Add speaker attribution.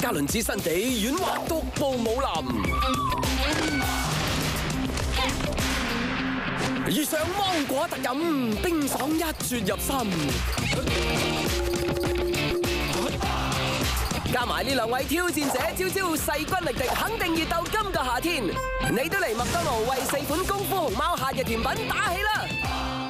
Speaker 1: 加侖子新地軟滑獨步武林，遇上芒果特飲，冰爽一啜入心。加埋呢兩位挑戰者，朝朝勢均力敵，肯定熱鬥今個夏天。你都嚟麥當勞為4款功夫熊貓夏日甜品打氣啦！